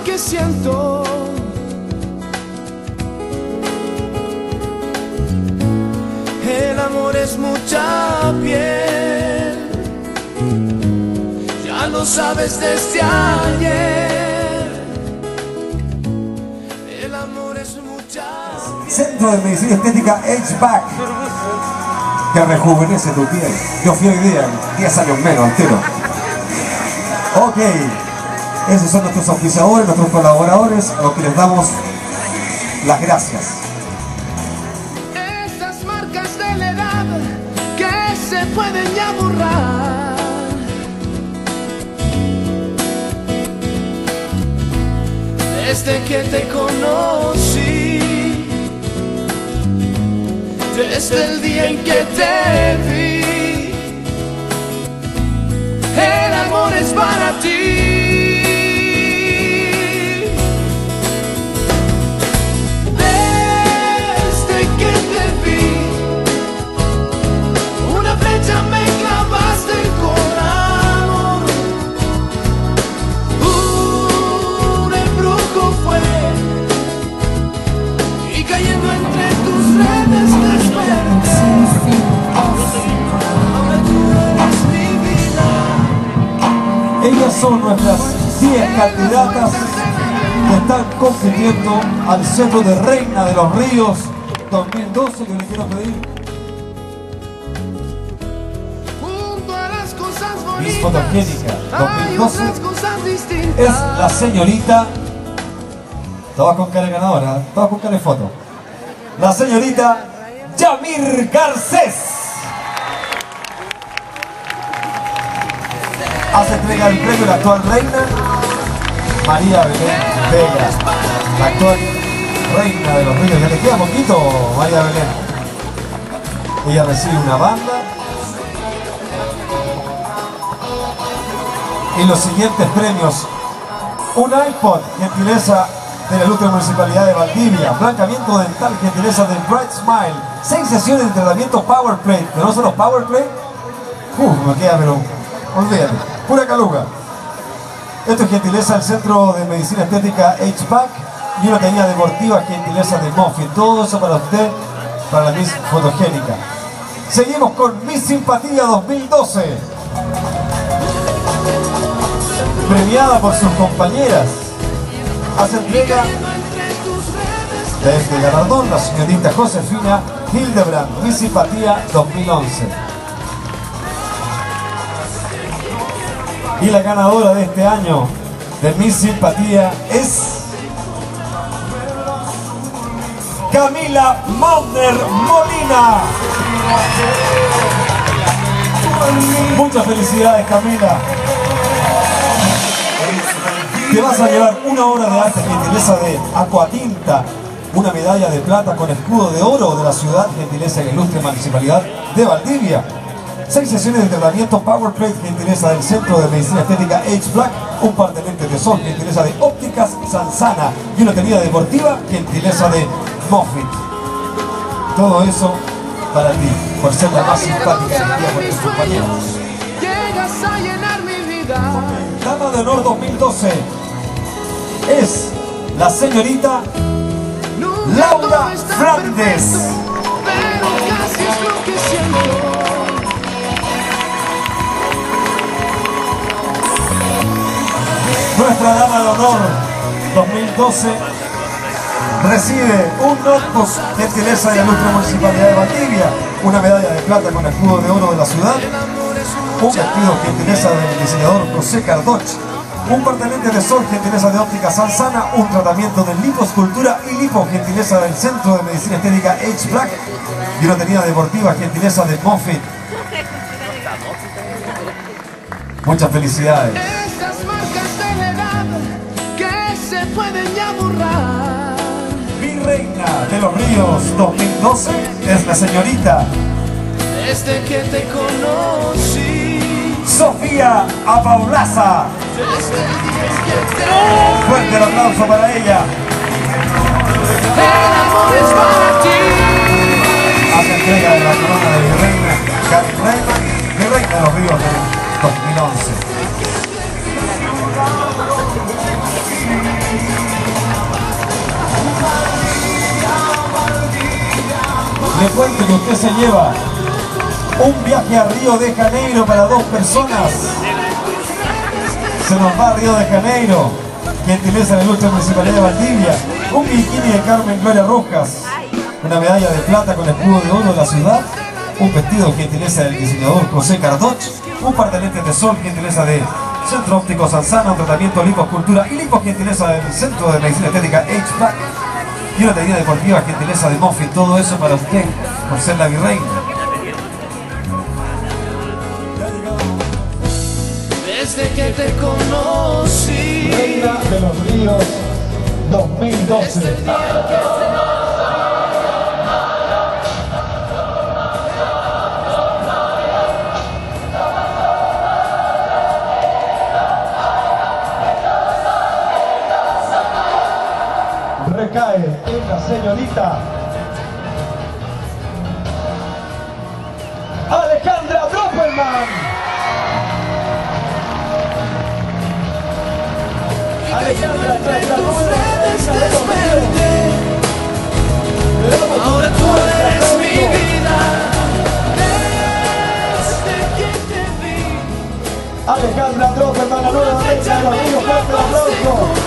lo que siento. El amor es mucha piel, ya lo sabes desde ayer. El amor es mucha piel. Centro de Medicina Estética H-Back, que rejuvenece tu piel. Yo fui hoy día, 10 años menos, entero. Ok, esos son nuestros auspiciadores, nuestros colaboradores, a los que les damos las gracias. Esas marcas de la edad que se pueden ya borrar. Desde que te conocí, desde el día en que te vi, el amor es para ti. Desde que te vi, una flecha me clavaste el corazón. Un embrujo fue, y cayendo entre tus redes desperté. Ahora tú eres mi vida. Ellas son nuestras 10 candidatas que están compitiendo al Centro de Reina de los Ríos 2012. Yo les quiero pedir Junto a las cosas Miss bonitas Fotogénica hay 2012 otras cosas distintas. es la señorita, todas con cara de ganadora, todas con cara de foto, la señorita Yamir Garcés. Hace entrega del premio la actual reina María Belén Vega, la actual reina de los ríos. Ya le queda poquito, María Belén. Ella recibe una banda y los siguientes premios: un iPod, gentileza de la Ilustre Municipalidad de Valdivia; blanqueamiento dental, gentileza del Bright Smile; 6 sesiones de entrenamiento Power Plate. ¿Conocen los Power Plate? Me queda, pero olvídate, pura caluga. Esto es gentileza del Centro de Medicina Estética H-Back y una caña deportiva, gentileza de Moffitt. Todo eso para usted, para la Miss Fotogénica. Seguimos con Miss Simpatía 2012, premiada por sus compañeras. Hace entrega de este galardón la señorita Josefina Hildebrand, Miss Simpatía 2011. Y la ganadora de este año de Miss Simpatía es Camila Maudner Molina. Muchas felicidades, Camila. Te vas a llevar una obra de arte, gentileza de Aquatinta, una medalla de plata con escudo de oro de la ciudad, gentileza de la Ilustre Municipalidad de Valdivia; 6 sesiones de entrenamiento Power Plate, gentileza del Centro de Medicina Estética H-Black; un par de lentes de sol, gentileza de Ópticas Sansana; y una tenida deportiva, gentileza de Moffitt. Todo eso para ti, por ser la más simpática sentida por tus compañeros. Llegas a llenar mi vida. Dama de Honor 2012 es la señorita Laura Frandes. Pero casi es lo que siento. Nuestra Dama de Honor 2012 recibe un notebook, gentileza de la Ilustre Municipalidad de Valdivia; una medalla de plata con escudo de oro de la ciudad; un vestido, gentileza del diseñador José Cardoch; un par de lentes de sol, gentileza de Óptica Sansana; un tratamiento de liposcultura y lipo, gentileza del Centro de Medicina Estética H-Black; y una tenida deportiva, gentileza de Moffitt. Muchas felicidades. Esas marcas de la edad que se pueden ya borrar. Mi reina de los ríos 2012 es la señorita Desde que te conocí, Sofía Apaulaza. desde el día en que te Fuerte el aplauso para ella. el amor es para ti. Hace entrega de la corona de mi reina, Karen Raymond, mi reina de los ríos del 2011. cuento que usted se lleva un viaje a Río de Janeiro para 2 personas. Se nos va a Río de Janeiro, gentileza de la Ilustre Municipalidad de Valdivia. Un bikini de Carmen Gloria Rojas, una medalla de plata con escudo de oro de la ciudad, un vestido gentileza del diseñador José Cardoch, un par de lentes de sol gentileza de Centro Óptico Sanzana, un tratamiento liposcultura y lipo gentileza del Centro de Medicina Estética HVAC y una tenida deportiva gentileza de Moffitt. Todo eso para usted, por ser la virreina. Desde que te conocí, Reina de los Ríos 2012. Recae en la señorita Alejandra Droppelman. Alejandra trae la ahora tú eres mi vida. Desde que te vi, Alejandra Droppelman, la nueva reina de los Ríos. Fuerte el aplauso.